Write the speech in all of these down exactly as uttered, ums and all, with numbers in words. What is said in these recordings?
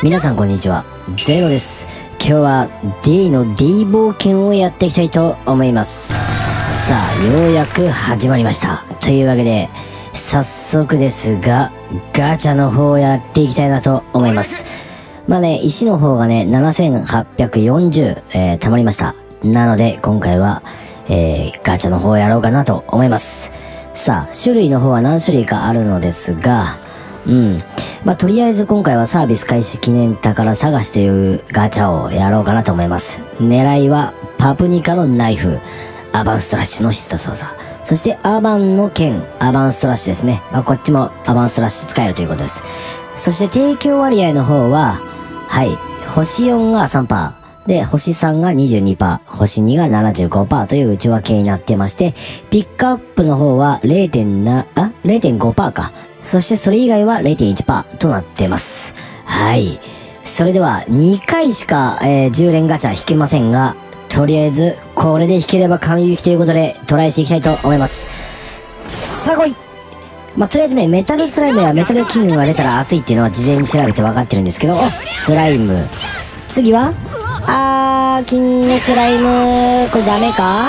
皆さんこんにちは、ゼロです。今日は D の D 冒険をやっていきたいと思います。さあ、ようやく始まりました。というわけで、早速ですが、ガチャの方をやっていきたいなと思います。まあね、石の方がね、ななせんはっぴゃくよんじゅう、えー、溜まりました。なので、今回は、えー、ガチャの方をやろうかなと思います。さあ、種類の方は何種類かあるのですが、うん。まあ、とりあえず今回はサービス開始記念宝探しというガチャをやろうかなと思います。狙いは、パプニカのナイフ、アーバンストラッシュの必殺技、そしてアーバンの剣、アーバンストラッシュですね。まあ、こっちもアーバンストラッシュ使えるということです。そして提供割合の方は、はい、星よんが さんパーセント、で、星さんが にじゅうにパーセント、星にが ななじゅうごパーセント という内訳になってまして、ピックアップの方は れいてんな、あ れいてんごパーセント か。そしてそれ以外は れいてんいちパーセント となってます。はい。それではにかいしか、えー、じゅう連ガチャ引けませんが、とりあえずこれで引ければ神引きということでトライしていきたいと思います。さあ来い。まあ、とりあえずね、メタルスライムやメタルキングが出たら熱いっていうのは事前に調べて分かってるんですけど、おスライム。次はあー、キングスライム。これダメか？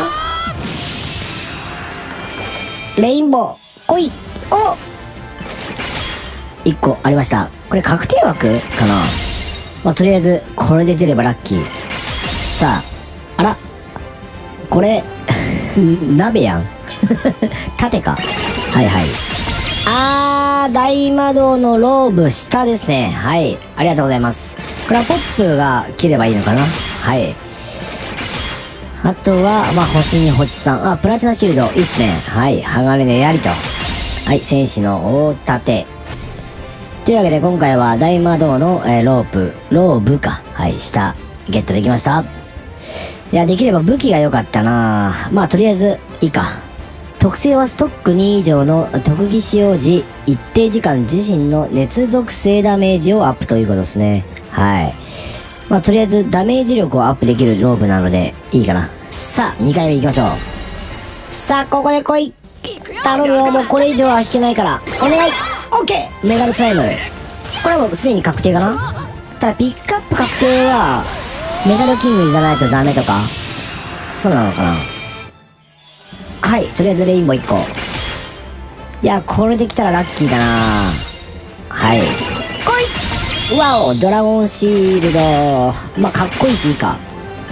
レインボー。来い。おいっこありました。これ確定枠かな？まあ、とりあえず、これで出ればラッキー。さあ、あら。これ、鍋やん。縦か。はいはい。あー、大魔道のローブ下ですね。はい。ありがとうございます。これはポップが切ればいいのかな？はい。あとは、まあ、星に星さん。あ、プラチナシールド。いいっすね。はい。鋼の槍と。はい。戦士の大盾。というわけで今回は大魔道の、えー、ロープ、ローブか。はい。下、ゲットできました。いや、できれば武器が良かったな。まあ、とりあえず、いいか。特性はストックに以上の特技使用時、一定時間自身の熱属性ダメージをアップということですね。はい。まあ、とりあえずダメージ力をアップできるローブなので、いいかな。さあ、にかいめ行きましょう。さあ、ここで来い。頼むよ、もうこれ以上は引けないから。お願い。オッケー。メガルスライム。これはもうすでに確定かな。ただ、ピックアップ確定は、メタルキングじゃないとダメとか。そうなのかな。はい、とりあえずレインボーいっこ。いや、これできたらラッキーだな。はい。来い。わお、ドラゴンシールド。まあ、かっこいいしいいか。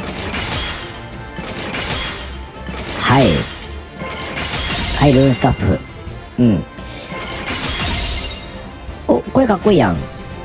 はい。はい、ルーンスタッフ。うん。お、これかっこいいやん。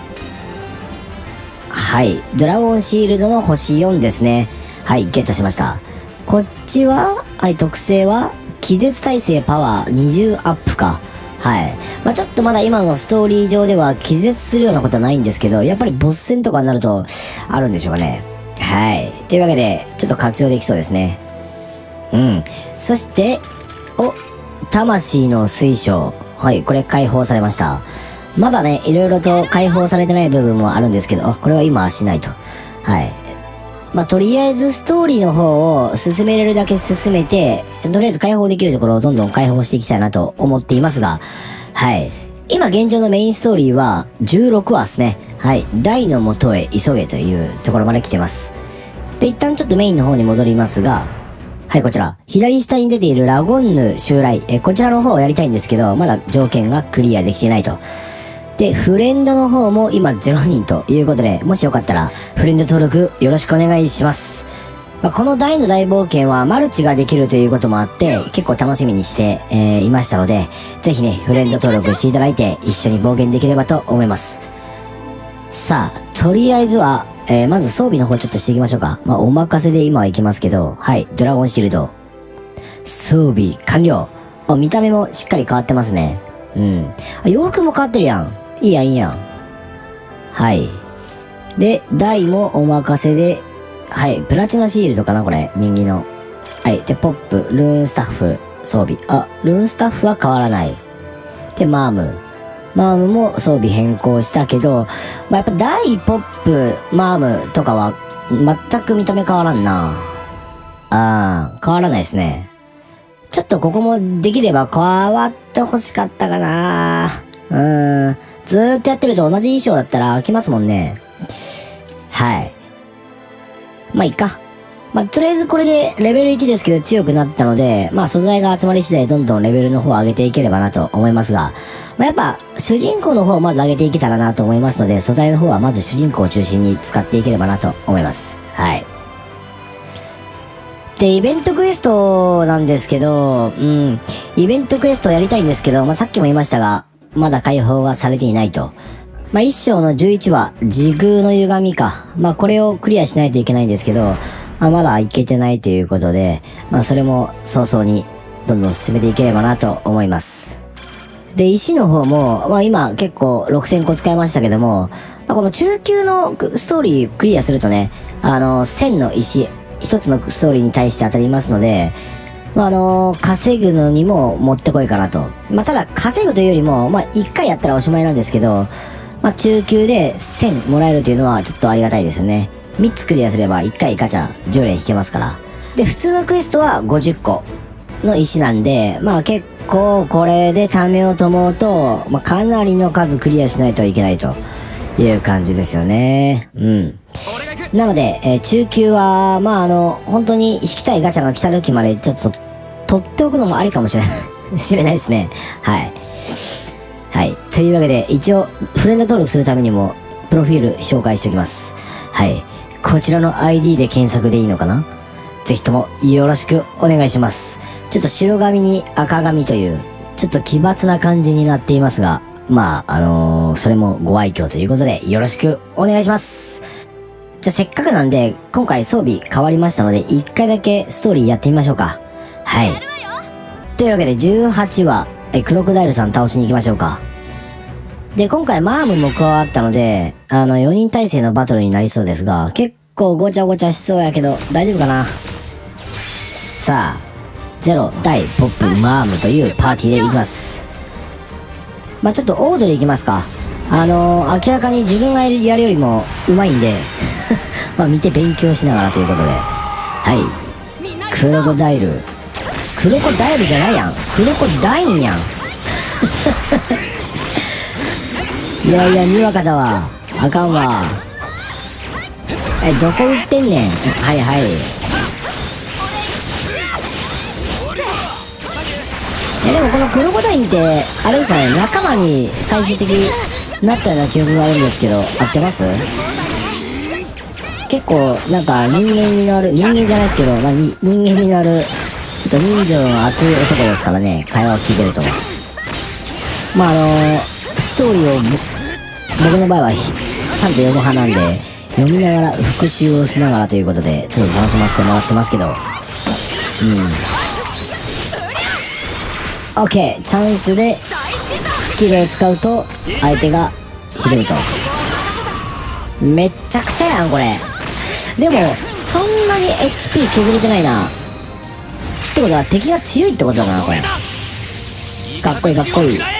はい。ドラゴンシールドの星よんですね。はい、ゲットしました。こっちは、はい、特性は、気絶耐性パワーにじゅうアップか。はい。まあ、ちょっとまだ今のストーリー上では気絶するようなことはないんですけど、やっぱりボス戦とかになると、あるんでしょうかね。はい。というわけで、ちょっと活用できそうですね。うん。そして、お、魂の水晶。はい、これ解放されました。まだね、いろいろと解放されてない部分もあるんですけど、これは今はしないと。はい。まあ、とりあえずストーリーの方を進めれるだけ進めて、とりあえず解放できるところをどんどん解放していきたいなと思っていますが、はい。今現状のメインストーリーはじゅうろくわですね。はい。大の元へ急げというところまで来てます。で、一旦ちょっとメインの方に戻りますが、はい、こちら。左下に出ているラゴンヌ襲来。え、こちらの方をやりたいんですけど、まだ条件がクリアできてないと。で、フレンドの方も今ゼロにんということで、もしよかったら、フレンド登録よろしくお願いします。まあ、この大の大冒険はマルチができるということもあって、結構楽しみにして、えー、いましたので、ぜひね、フレンド登録していただいて、一緒に冒険できればと思います。さあ、とりあえずは、えー、まず装備の方ちょっとしていきましょうか。まあ、お任せで今は行きますけど、はい、ドラゴンシールド。装備完了。あ、見た目もしっかり変わってますね。うん。あ、洋服も変わってるやん。いいやん、いいやん。はい。で、台もお任せで、はい、プラチナシールドかな、これ。右の。はい。で、ポップ、ルーンスタッフ、装備。あ、ルーンスタッフは変わらない。で、マーム。マームも装備変更したけど、まあ、やっぱ台、ポップ、マームとかは、全く見た目変わらんな。あー、変わらないですね。ちょっとここもできれば変わってほしかったかな。うーん。ずーっとやってると同じ衣装だったら飽きますもんね。 はい。まあ、いいか。まあ、とりあえずこれでレベルいちですけど強くなったので、まあ、素材が集まり次第どんどんレベルの方を上げていければなと思いますが、まあ、やっぱ、主人公の方をまず上げていけたらなと思いますので、素材の方はまず主人公を中心に使っていければなと思います。はい。で、イベントクエストなんですけど、うん、イベントクエストをやりたいんですけど、まあ、さっきも言いましたが、まだ解放がされていないと。まあ、一章のじゅういちわ、時空の歪みか。まあ、これをクリアしないといけないんですけど、まあ、まだいけてないということで、まあ、それも早々にどんどん進めていければなと思います。で、石の方も、まあ、今結構ろくせんこ使いましたけども、まあ、この中級のストーリークリアするとね、あの、せんの石、一つのストーリーに対して当たりますので、まあ、あのー、稼ぐのにももってこいかなと。まあ、ただ、稼ぐというよりも、まあ、一回やったらおしまいなんですけど、まあ、中級でせんもらえるというのはちょっとありがたいですよね。みっつクリアすればいっかいガチャじゅう連引けますから。で、普通のクエストはごじゅっこの石なんで、まあ結構これで貯めようと思うと、まあかなりの数クリアしないといけないという感じですよね。うん。なので、えー、中級は、まああの、本当に引きたいガチャが来た時までちょっと取っておくのもありかもしれない、知れないですね。はい。はい。というわけで、一応、フレンド登録するためにも、プロフィール紹介しておきます。はい。こちらの アイディー で検索でいいのかな？ぜひともよろしくお願いします。ちょっと白髪に赤髪という、ちょっと奇抜な感じになっていますが、まあ、あのー、それもご愛嬌ということで、よろしくお願いします。じゃあせっかくなんで、今回装備変わりましたので、一回だけストーリーやってみましょうか。はい。というわけで、じゅうはちわ、え、クロコダイルさん倒しに行きましょうか。で、今回マームも加わったので、あの、よにん体制のバトルになりそうですが、結構ごちゃごちゃしそうやけど、大丈夫かな？さあ、ゼロ、大、ポップ、マームというパーティーでいきます。まあちょっとオードでいきますか。あのー、明らかに自分がやるよりも上手いんで、まあ見て勉強しながらということで。はい。クロコダイル。クロコダイルじゃないやん。クロコダインやん。いやいや、にわかだわ。あかんわ。え、どこ売ってんねん。はいはい。え、でもこのクロコダインって、あれですよね、仲間に最終的になったような記憶があるんですけど、合ってます？結構、なんか人間味のある、人間じゃないですけど、まあ、に人間味のある、ちょっと人情の熱い男ですからね、会話を聞いてると。まああのー、ストーリーを、僕の場合はちゃんと読む派なんで、読みながら復習をしながらということで、ちょっと楽しませてもらってますけど。うん。OK、チャンスでスキルを使うと、相手がひどいと。めっちゃくちゃやん、これ。でも、そんなに エイチピー 削れてないな。ってことは敵が強いってことだな、これ。かっこいいかっこいい。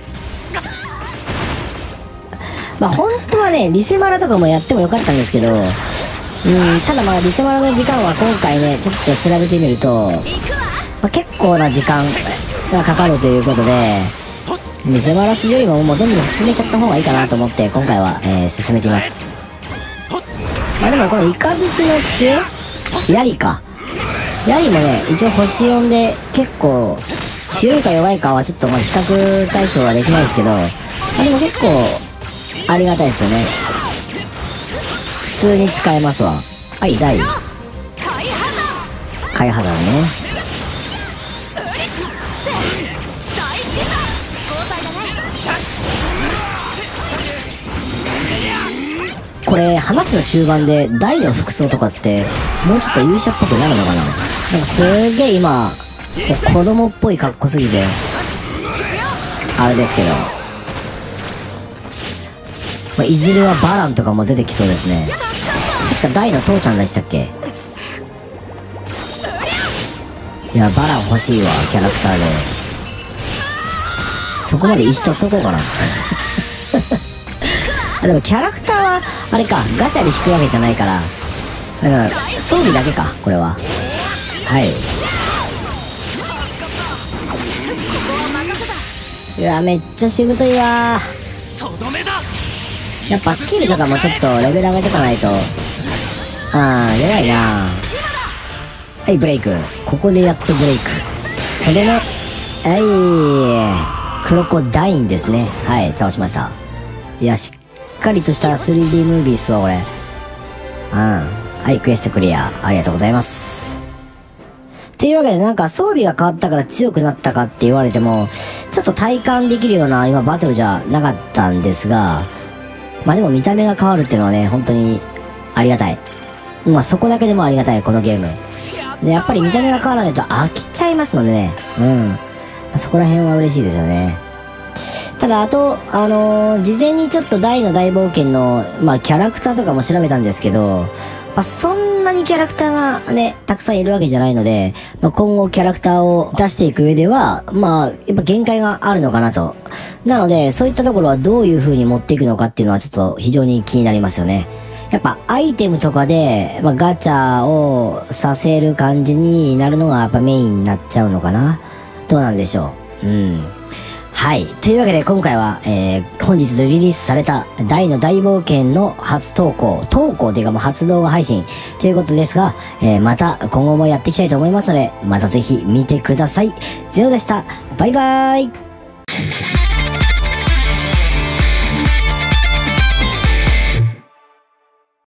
まあ本当はね、リセマラとかもやってもよかったんですけど、うん、ただまあリセマラの時間は今回ね、ちょっと調べてみると、まあ、結構な時間がかかるということで、リセマラするよりももうどんどん進めちゃった方がいいかなと思って、今回は、えー、進めています。まあでもこのイカズチの杖ヤリか。ヤリもね、一応星よんで結構強いか弱いかはちょっとまあ比較対象はできないですけど、まあ、でも結構、ありがたいですよね。普通に使えますわ。はい、大。開ハザードね。これ、話の終盤で大の服装とかって、もうちょっと勇者っぽくなるのかな？なんかすーげえ今、子供っぽい格好すぎて、あれですけど。まあ、いずれはバランとかも出てきそうですね。確か大の父ちゃんでしたっけ？いや、バラン欲しいわ、キャラクターで。そこまで石取っとこうかな。あ、でもキャラクターは、あれか、ガチャで引くわけじゃないから、だから装備だけか、これは。はい。いや、めっちゃしぶといわー。 やっぱスキルとかもちょっとレベル上げとかないと、あー、弱いな。はい、ブレイク。ここでやっとブレイク。とでね、はい、クロコダインですね。はい、倒しました。いや、しっかりとした スリーディー ムービーっすわ、これ。うん。はい、クエストクリア。ありがとうございます。というわけで、なんか装備が変わったから強くなったかって言われても、ちょっと体感できるような今バトルじゃなかったんですが、まあでも見た目が変わるっていうのはね、本当にありがたい。まあそこだけでもありがたい、このゲーム。で、やっぱり見た目が変わらないと飽きちゃいますのでね。うん。まあ、そこら辺は嬉しいですよね。ただ、あと、あのー、事前にちょっと大の大冒険の、まあキャラクターとかも調べたんですけど、まあ、そんなにキャラクターがね、たくさんいるわけじゃないので、まあ、今後キャラクターを出していく上では、まあ、やっぱ限界があるのかなと。なので、そういったところはどういう風に持っていくのかっていうのはちょっと非常に気になりますよね。やっぱアイテムとかで、まあ、ガチャをさせる感じになるのがやっぱメインになっちゃうのかな。どうなんでしょう。うん。はい。というわけで今回は、えー、本日リリースされた大の大冒険の初投稿、投稿というかもう初動画配信ということですが、えー、また今後もやっていきたいと思いますので、またぜひ見てください。ゼロでした。バイバーイ。